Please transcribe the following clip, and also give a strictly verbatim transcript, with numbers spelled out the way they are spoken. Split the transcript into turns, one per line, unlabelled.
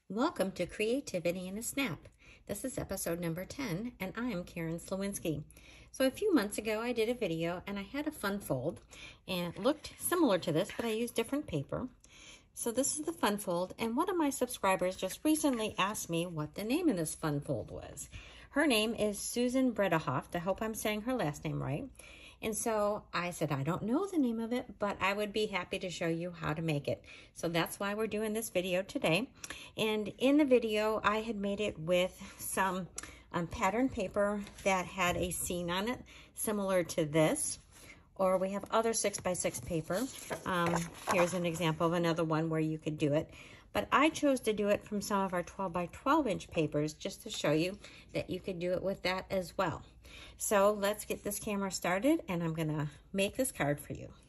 Welcome to Creativity in a Snap. This is episode number ten, and I'm Karen Slowinski. So a few months ago, I did a video, and I had a fun fold, and it looked similar to this, but I used different paper. So this is the fun fold, and one of my subscribers just recently asked me what the name of this fun fold was. Her name is Susan Bredehoft. I hope I'm saying her last name right. And so I said, I don't know the name of it, but I would be happy to show you how to make it. So that's why we're doing this video today. And in the video, I had made it with some um, pattern paper that had a scene on it, similar to this. Or we have other six by six paper. Um, here's an example of another one where you could do it. But I chose to do it from some of our twelve by twelve inch papers just to show you that you could do it with that as well. So let's get this camera started, and I'm gonna make this card for you.